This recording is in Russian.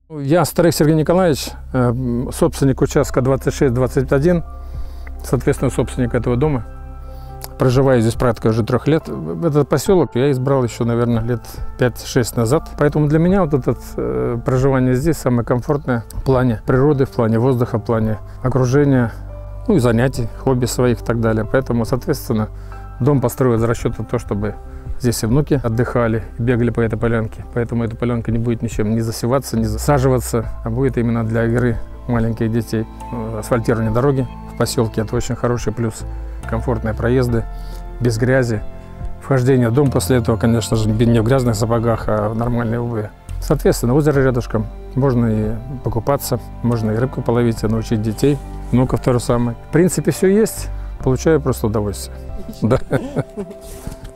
Я Старых Сергей Николаевич, собственник участка 26-21, соответственно, собственник этого дома. Проживаю здесь практически уже 3 лет. Этот поселок я избрал еще, наверное, лет 5-6 назад. Поэтому для меня вот это проживание здесь самое комфортное в плане природы, в плане воздуха, в плане окружения, ну и занятий, хобби своих и так далее. Поэтому, соответственно, дом построен за расчетом того, чтобы здесь и внуки отдыхали, и бегали по этой полянке. Поэтому эта полянка не будет ничем не засеваться, не засаживаться, а будет именно для игры маленьких детей. Асфальтирование дороги в поселке – это очень хороший плюс. Комфортные проезды, без грязи. Вхождение в дом после этого, конечно же, не в грязных сапогах, а в нормальной обуви. Соответственно, озеро рядышком. Можно и покупаться, можно и рыбку половить, и научить детей, внуков то же самое. В принципе, все есть. Получаю просто удовольствие. Да.